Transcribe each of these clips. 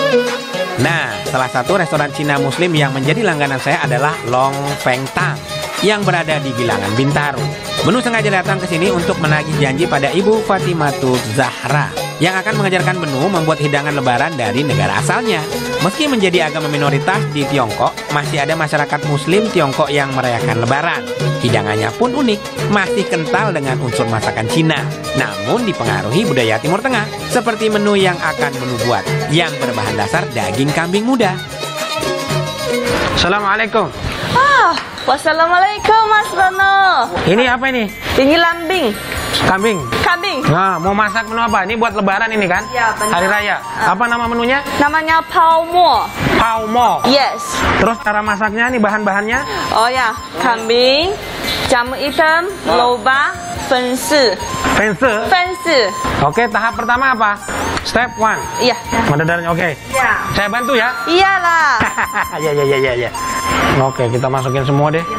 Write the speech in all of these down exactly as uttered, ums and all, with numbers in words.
Nah, salah satu restoran Cina Muslim yang menjadi langganan saya adalah Long Feng Tang yang berada di Bilangan, Bintaro. Menu sengaja datang ke sini untuk menagih janji pada Ibu Fatimatul Zahra yang akan mengajarkan menu membuat hidangan lebaran dari negara asalnya. Meski menjadi agama minoritas di Tiongkok, masih ada masyarakat Muslim Tiongkok yang merayakan lebaran. Hidangannya pun unik, masih kental dengan unsur masakan Cina, namun dipengaruhi budaya Timur Tengah, seperti menu yang akan menu buat, yang berbahan dasar daging kambing muda. Assalamualaikum. Ah, wassalamualaikum Mas Rono. Ini apa ini? Ini lambing. Kambing. Kambing. Nah, mau masak menu apa? Ini buat lebaran ini kan? Ya, benar. Hari raya. Ah. Apa nama menunya? Namanya Pao Mo. Pao Mo. Yes. Terus cara masaknya nih, bahan-bahannya? Oh ya, kambing, jamur hitam, lobak, fensi. Pense. Fensi. Oke, tahap pertama apa? Step one. Iya. Mendadarnya oke. Ya. Saya bantu ya. Iyalah. Ya ya ya ya ya. Oke, kita masukin semua deh.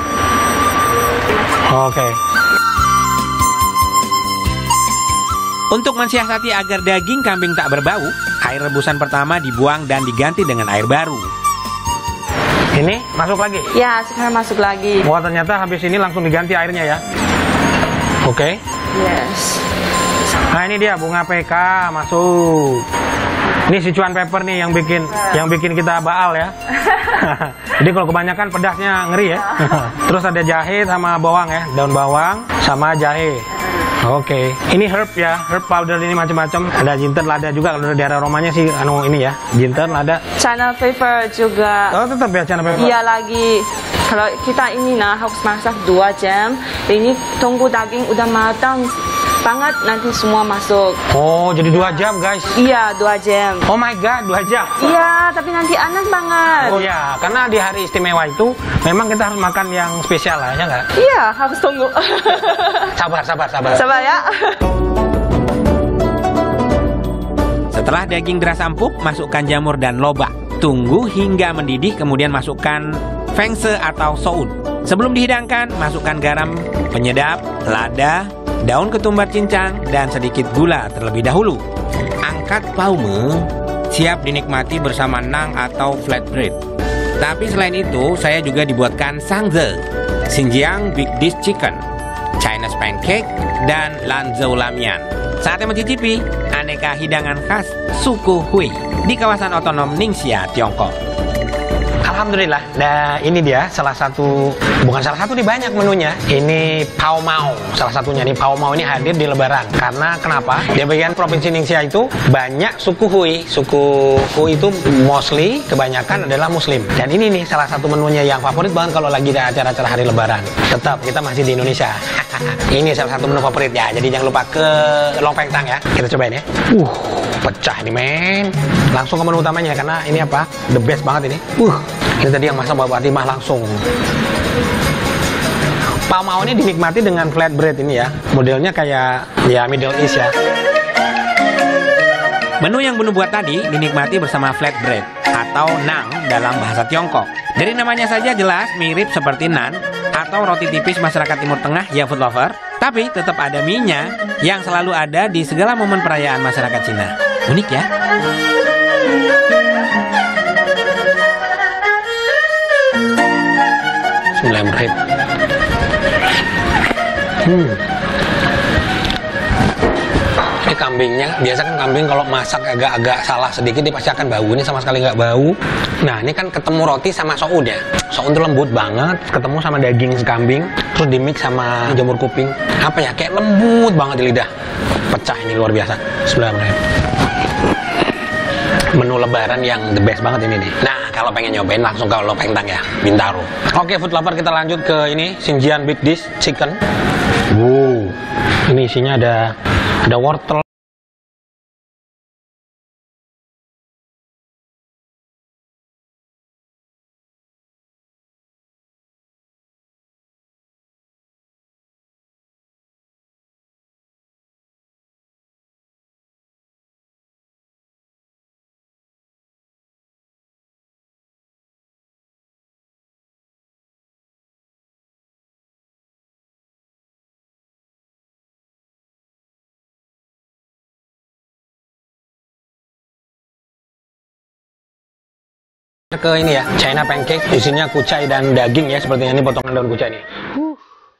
Oke. Untuk mensiasati agar daging kambing tak berbau, air rebusan pertama dibuang dan diganti dengan air baru. Ini masuk lagi. Ya, sekarang masuk lagi. Wah, ternyata habis ini langsung diganti airnya ya. Oke. Yes. Nah, ini dia bunga P K masuk. Ini Sichuan pepper nih yang bikin yang bikin kita baal ya. Jadi kalau kebanyakan pedasnya ngeri ya. Terus ada jahe sama bawang ya, daun bawang sama jahe. Oke, ini herb ya, herb powder ini macam-macam. Ada jinten, lada juga kalau dari daerah Romanya sih, anu ini ya, jinten, lada. China pepper juga. Oh, tetap ya China pepper. Iya lagi. Kalau kita ini nah harus masak dua jam. Ini tunggu daging udah matang banget, nanti semua masuk. Oh, jadi dua jam guys. Iya, dua jam. Oh my god, dua jam. Iya, tapi nanti enak banget. Oh ya, karena di hari istimewa itu memang kita harus makan yang spesial lah, ya nggak? Iya, harus tunggu. Sabar, sabar, sabar. Sabar ya. Setelah daging beras empuk, masukkan jamur dan lobak. Tunggu hingga mendidih, kemudian masukkan fengse atau soun. Sebelum dihidangkan, masukkan garam, penyedap, lada, daun ketumbar cincang, dan sedikit gula terlebih dahulu. Angkat paume, siap dinikmati bersama nang atau flatbread. Tapi selain itu, saya juga dibuatkan sangze, Xinjiang Big Dish Chicken, Chinese Pancake, dan Lanzhou Lamian. Saatnya mencicipi aneka hidangan khas suku Hui di kawasan otonom Ningxia, Tiongkok. Alhamdulillah, nah ini dia salah satu, bukan salah satu nih, banyak menunya. Ini Pao Mao, salah satunya nih. Pao Mao ini hadir di Lebaran. Karena kenapa? Di bagian provinsi Ningxia itu banyak suku Hui. Suku Hui itu mostly kebanyakan adalah Muslim. Dan ini nih salah satu menunya yang favorit banget kalau lagi ada acara-acara hari Lebaran. Tetap kita masih di Indonesia. Ini salah satu menu favorit ya. Jadi jangan lupa ke Long Feng Tang ya. Kita cobain ya. Uh, pecah nih men. Langsung ke menu utamanya karena ini apa? The best banget ini. Uh. Ini tadi yang masak Mbak Fatimah langsung. Pao Mao ini dinikmati dengan flatbread ini ya. Modelnya kayak ya Middle East ya. Menu yang Bunu buat tadi dinikmati bersama flatbread atau nang dalam bahasa Tiongkok. Dari namanya saja jelas mirip seperti nan atau roti tipis masyarakat Timur Tengah yang food lover. Tapi tetap ada mie-nya yang selalu ada di segala momen perayaan masyarakat Cina. Unik ya. Bismillahirrahmanirrahim. Hmm. Ini kambingnya, biasa kan kambing kalau masak agak-agak salah sedikit dia pasti akan bau. Ini sama sekali nggak bau. Nah ini kan ketemu roti sama soun ya. Soun itu lembut banget, ketemu sama daging kambing, terus dimix sama jamur kuping. Apa ya, kayak lembut banget di lidah. Pecah ini luar biasa. Bismillahirrahmanirrahim. Menu lebaran yang the best banget ini nih. Nah, kalau pengen nyobain langsung ke Long Feng Tang ya, Bintaro. Oke, food lover, kita lanjut ke ini Xinjiang Big Dish Chicken. Wow, ini isinya ada ada wortel. Ke ini ya, China pancake, isinya kucai dan daging ya, seperti ini potongan daun kucai nih. Uh.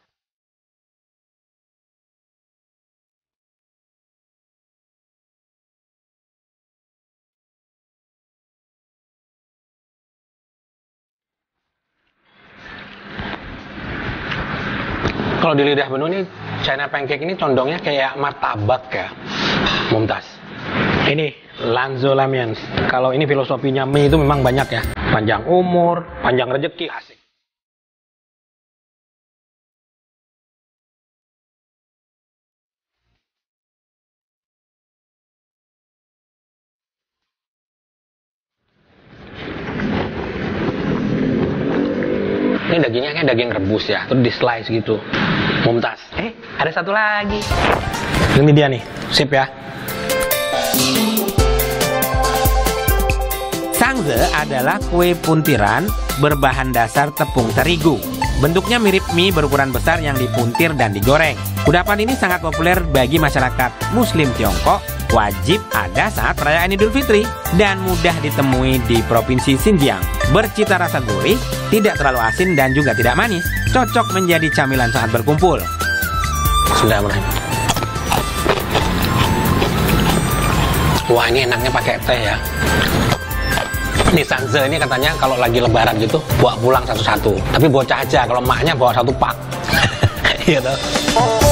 Kalau di lidah Benu nih, China pancake ini condongnya kayak martabak ya, Mumtaz. Ini Lanzo Lamian. Kalau ini filosofinya mie itu memang banyak ya. Panjang umur, panjang rezeki, asik. Ini dagingnya kayak daging rebus ya, terus di slice gitu. Mumtaz. Eh, ada satu lagi. Ini dia nih, sip ya. Sangze adalah kue puntiran berbahan dasar tepung terigu. Bentuknya mirip mie berukuran besar yang dipuntir dan digoreng. Kudapan ini sangat populer bagi masyarakat Muslim Tiongkok, wajib ada saat perayaan Idul Fitri, dan mudah ditemui di Provinsi Xinjiang. Bercita rasa gurih, tidak terlalu asin dan juga tidak manis. Cocok menjadi camilan saat berkumpul. Bismillahirrahmanirrahim. Wah, ini enaknya pakai teh ya. Ini Sangze ini katanya kalau lagi lebaran gitu bawa pulang satu-satu. Tapi bocah aja, kalau emaknya bawa satu pak. Gitu.